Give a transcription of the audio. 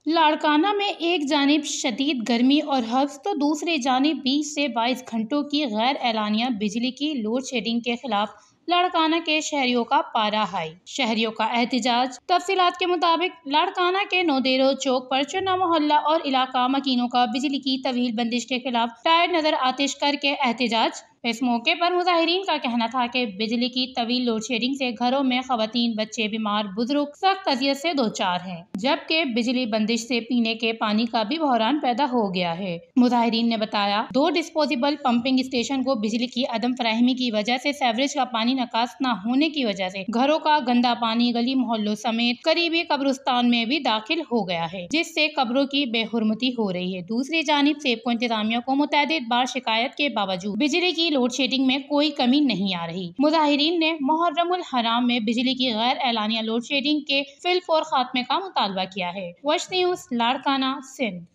لاڑکانہ میں ایک جانب شدید گرمی اور حبس تو دوسری جانب 20 سے 22 گھنٹوں کی غیر اعلانیہ بجلی کی لوڈ شیڈنگ کے خلاف لاڑکانہ کے شہریوں کا پارا ہائی۔ شہریوں کا احتجاج۔ تفصیلات کے مطابق لاڑکانہ کے نودیرو چوک پر چننا محلہ اور علاقہ مکینوں کا بجلی کی طویل بندش کے خلاف ٹائر نظر آتش کر کے احتجاج۔ اس موقع پر مظاہرین کا کہنا تھا کہ بجلی کی طویل لوڈ شیڈنگ سے گھروں میں خواتین، بچے، بیمار، بزرگ سخت اذیت سے دوچار ہیں، جبکہ بجلی بندش سے پینے کے پانی کا بھی بحران پیدا ہو گیا ہے۔ مظاہرین نے بتایا 2 ڈسپوزیبل پمپنگ اسٹیشن کو بجلی کی عدم فراہمی کی وجہ سے سیوریج کا پانی نکاست نہ ہونے کی وجہ سے گھروں کا گندا پانی گلی محلوں سمیت قریبی قبرستان میں بھی داخل ہو گیا ہے، جس سے قبروں کی بے حرمتی ہو رہی ہے۔ دوسری جانب سیبکو انتظامیہ کو متعدد بار شکایت کے باوجود بجلی کی لوڈ شیڈنگ میں کوئی کمی نہیں آ رہی۔ مظاہرین نے محرم الحرام میں بجلی کی غیر اعلانیہ لوڈ شیڈنگ کے فی الفور خاتمے کا مطالبہ کیا ہے۔ Wish News, Larkana, Sindh.